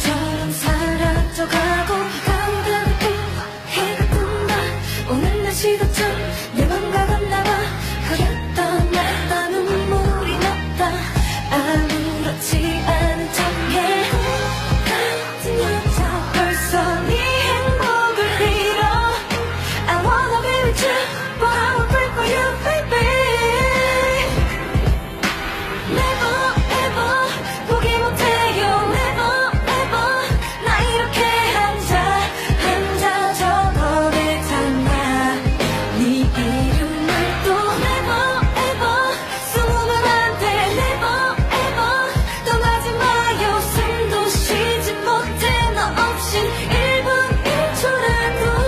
바람처럼 사라져가고 가오가고 또 해가 뜬다. 오늘 날씨도 참 내 맘과 같나봐. 흐렸던 나다 눈물이 났다. 아무렇지 않은 척해. 같은 여자 벌써 네 행복을 빌어. I wanna be with you, but I will pray for you, baby. Never ever 포기 못해요. Never ever 나 이렇게 앉아 적어내잖아. 네 이름을 또 never ever 숨으면 안 돼. Never ever 떠나지 마요. 숨도 쉬지 못해 너 없인 1분 1초라도.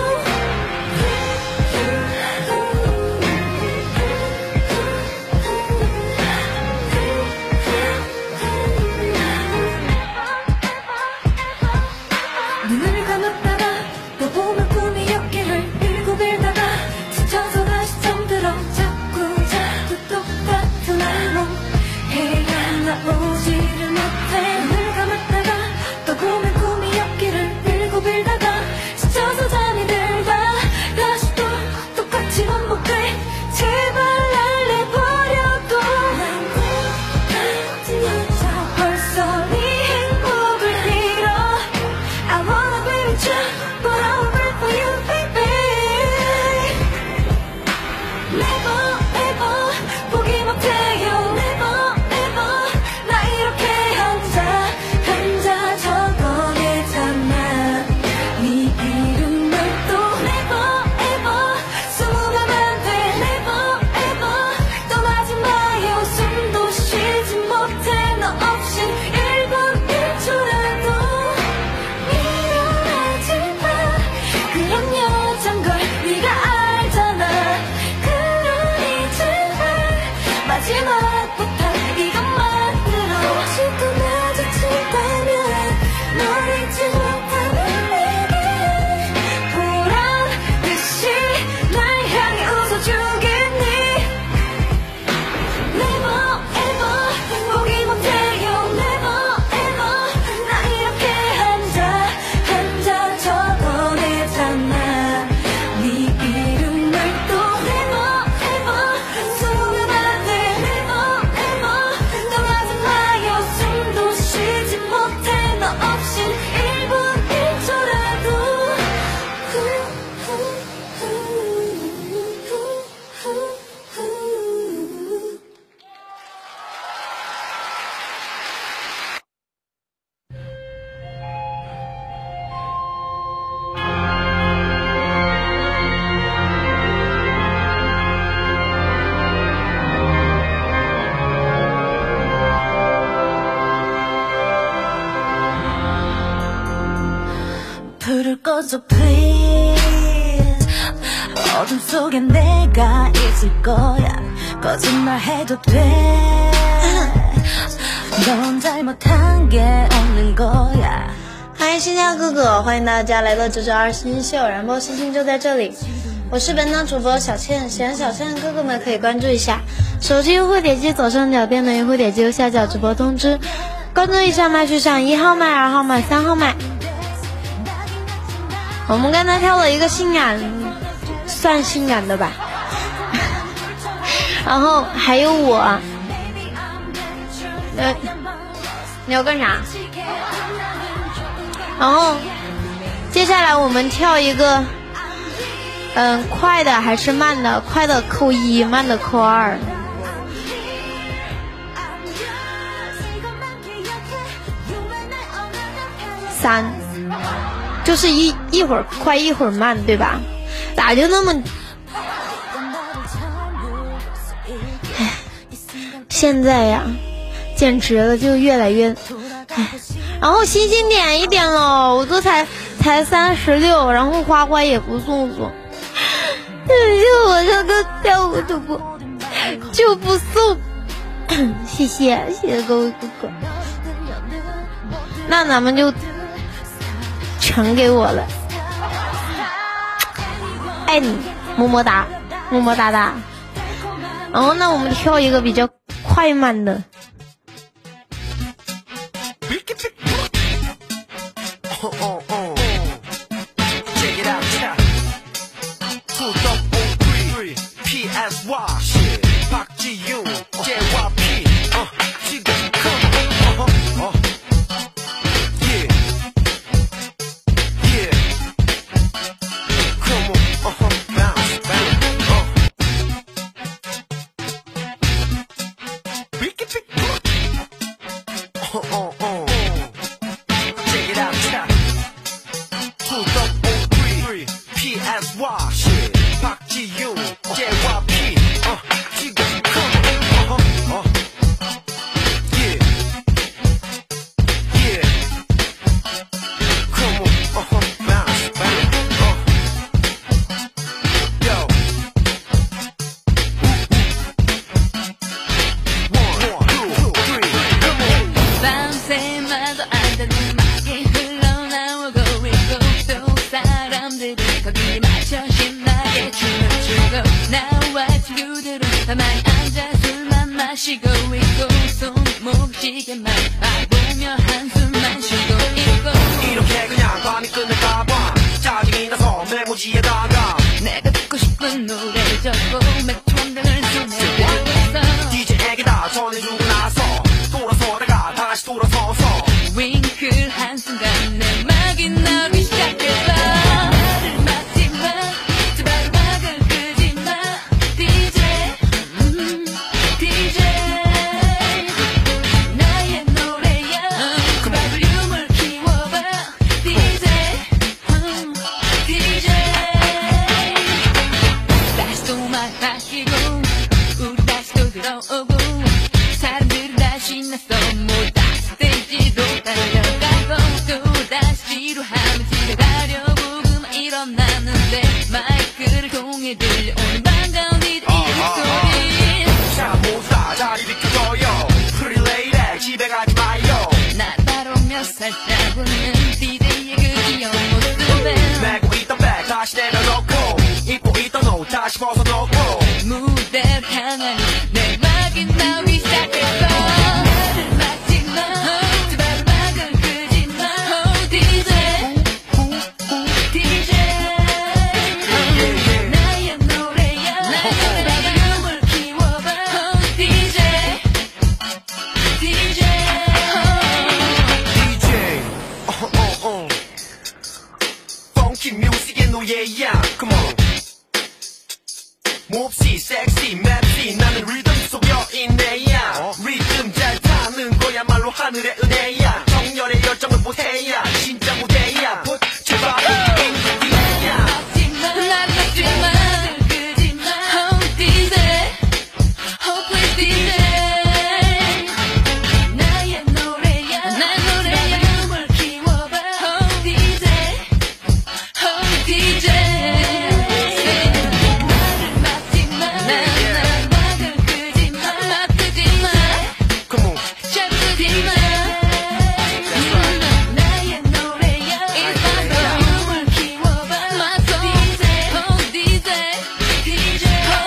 눈을 감았다가 또 보면 꿈이 엮이를 빌고 빌다가 지쳐서 다시 잠들어. 자꾸 똑같은 알몸 헤어나오지를 못해. 눈을 감았다가 또 보면 꿈이 엮이를 빌고 빌다가 지쳐서 잠이 들다 다시 또 똑같이 반복돼. 제발 날 내버려둬. 난 같은 여자 벌써 네 행복을 빌어. I wanna be with you, but I will wait for you, baby. Never ever 포기 못해요. Never ever 나 이렇게 앉아 적어내잖아. 네 이름을 또 never ever 숨으면 안 돼. Never ever 떠나지 마요. 숨도 쉬지 못해 너 없인 1분 1초라도. 일어나지 마. 그런 여잔 걸 네가 알잖아. 그러니 제발 마지막 부탁 이것만 들어. 아직도 마주친다면 널 잊지 못하는 내게 보란 듯이 날 향해 웃어주겠니. Never ever 포기 못해요. Never ever 나 이렇게 앉아 적어내잖아. 네 이름을 또 never ever 숨으면 안 돼. Never ever 떠나지 마요. 숨도 쉬지 못해 너 없인 1분 1초라도. 불을 꺼줘 please. 어둠 속에 내가 있을 거야. 거짓말해도 돼. 넌 잘못한 게 없는 거야. 嗨，新疆哥哥，欢迎大家来到992星星秀，燃爆星星就在这里。我是本档主播小倩，喜欢小倩的哥哥们可以关注一下。手机用户点击左上角，电脑用户点击右下角直播通知，关注一下麦序上1号麦、2号麦、3号麦。我们刚才挑了一个性感，算性感的吧。然后还有我，你要干啥？然后接下来我们跳一个，快的还是慢的？快的扣1，慢的扣2。3，就是一会儿快一会儿慢，对吧？咋就那么……现在呀，简直了，就越来越……然后星星点一点了，我都才36，然后花花也不送，就我这个跳舞就不送，谢谢各位哥哥，那咱们就全给我了，爱你，么么哒，么么哒哒。然后那我们跳一个比较快慢的。 Check it out, check. 2003 PSY shit. 박지윤, JYP. 지금 come on. Yeah. Yeah. Come on. Bounce, bounce. Pick it, pick it. Check it out, check. 2003 PSY shit. 박지윤, JYP. 지금 come on. Yeah. Yeah. Come on. Bounce, bounce. Yo. 1, 2, 3. Come on. 밤새마다 안달음하게 흘러나오고 있고 또 사람들은 거기에 맞춰 신나게 춤을 추고 나와 친구들은 가만히 앉아 술만 마시고 있고 손목 시계만 보며 한숨만 쉬고 있고 이렇게 그냥 밤이 끝날까봐 짜증이 나서 메모지에다가 내가 듣고 싶은 노래를 적고 맥주 한 병을 손에 들고 있어 DJ에게 다 전해주고 나서 돌아서다가 다시 돌아서서 윙크를 한순간 내 막이 나오기 시작했어 나를 막지마 제발 음악을 끄지마 DJ DJ 나의 노래야 제발 볼륨을 키워봐 DJ DJ 다시 또 말 바뀌고 우리 다시 또 들어오고 사람들은 다시 났어 다시 스테이지로 달려가고 또 다시 지루하면 집에 가려고 그만 일어나는데 마이크를 통해 들려오는 반가운 이들의 목소리 자 모두 다 자리 비켜줘요 Pretty lady 집에 가지 마요 난 바로 몇 살짜고는 DJ의 그 귀여운 모습에 메고 있던 백 다시 내려놓고 입고 있던 옷 다시 벗어놓고 무대를 향하니 내 막이 나오기 시작했어 나를 막지마 제발 음악을 끄지마 DJ DJ 나의 노래야 제발 볼륨을 키워봐 DJ DJ DJ Funky music의 노예야 Come on 몹시 섹시 맵시 나는 리듬 속 여인네야 리듬 잘 타는 거야말로 하늘의 은혜야 정열의 열정을 보태야 진짜 무대야 Put your body in the air 막지마 나를 막지마 끄지마 DJ please DJ 나의 노래야 내 노래야 볼륨을 키워봐 DJ DJ 나를 막지마 나를 막을 끄지마 막지마 Come on 잘 끄지마 나의 노래야 볼륨을 키워봐 DJ DJ DJ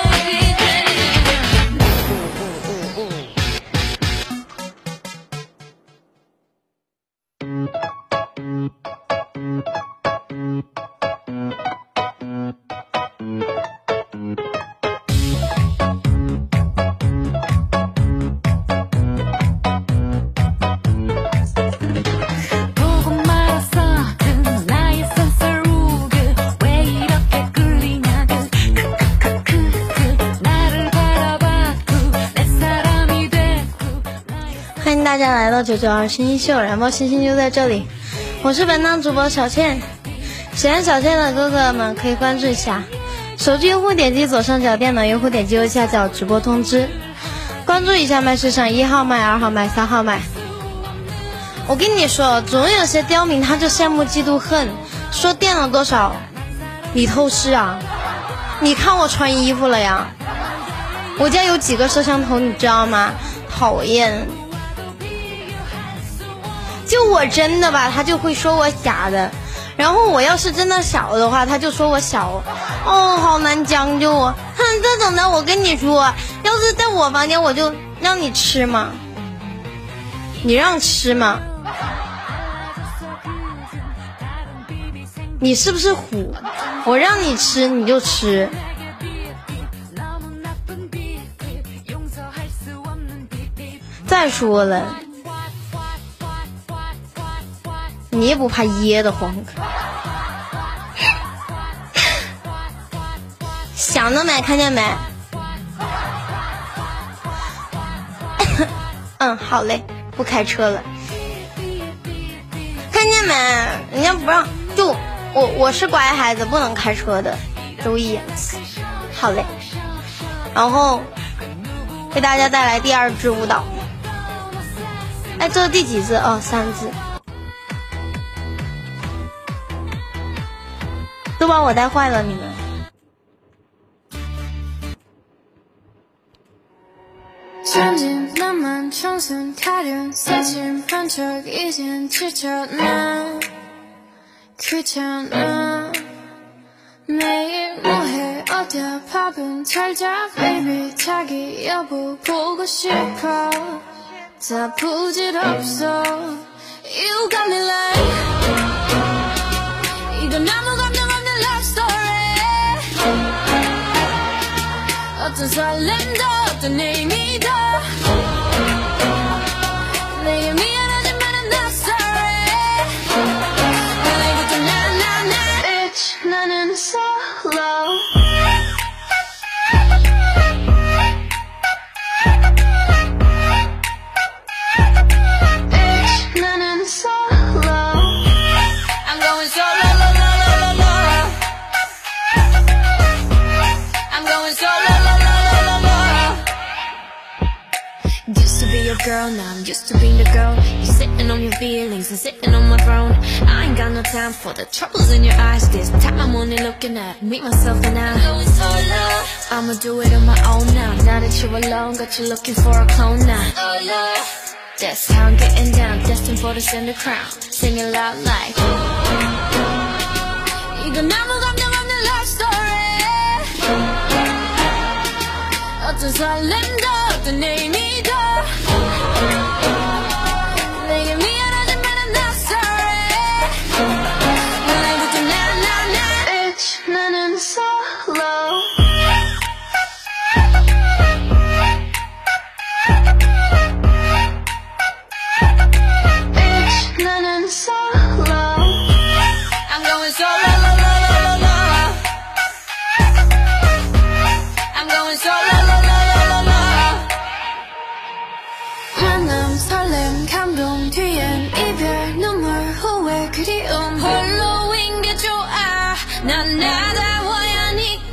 보고 말았어 그 나의 선서루그 왜 이렇게 끌리냐고 크크크크크 나를 바라봤고 내 사람이 됐고 欢迎大家来到992星星秀，然后星星就在这里，我是本档主播小倩。喜欢小倩的哥哥们可以关注一下，手机用户点击左上角，电脑用户点击右下角直播通知，关注一下麦市上1号麦、2号麦、3号麦。我跟你说，总有些刁民他就羡慕嫉妒恨，说垫了多少，你透视啊？你看我穿衣服了呀？我家有几个摄像头，你知道吗？讨厌。就我真的吧，他就会说我假的，然后我要是真的小的话，他就说我小，哦，好难将就啊！哼，这种的我跟你说，要是在我房间，我就让你吃吗？你让吃吗？ 你是不是虎？我让你吃你就吃。再说了，你也不怕噎得慌？想得美，看见没？嗯，好嘞，不开车了。看见没？人家不让，就我是乖孩子，不能开车的。周一，好嘞。然后为大家带来第二支舞蹈。哎，这是第几支？哦，3支。都把我带坏了，你们。 천진 나만 청순 가련 사진 반짝 이젠 지쳤나 귀찮아 매일 뭐해 어디야 밥은 잘자 baby 자기 여보 보고 싶어 다 부질없어 You got me like 이건 아무 감정 없는 love story 어떤 설렘도 어떤 의미도 내게 미안하지만 I'm not sorry 오늘부터 나 Bitch 나는 solo Bitch 나는 solo I'm going solo lo, lo, lo, lo, lo. I'm going solo lo, lo, lo, lo, lo. Used to be your girl, now I'm used to being the girl. You're sitting on your feelings and sitting on my throne. I ain't got no time for the troubles in your eyes. This time I'm only looking at me, myself, and I. Going solo. I'ma do it on my own now. Now that you're alone, got you looking for a clone now. Solo. That's how I'm getting down, destined for the center crown. Sing it loud like. 이건 아무 감정 없는 love story. 어떤 설렘도 어떤 의미도 내게 미안하지만 I'm not sorry 오늘부터 나 Bitch 나는 solo Bitch 나는 solo I'm going solo lo, lo, lo, lo, lo. I'm going solo lo, lo, lo, lo, lo. 만남 설렘 감동 뒤엔 이별 눈물 후회 그리움 홀로인 게 좋아 난 나다워야 하니까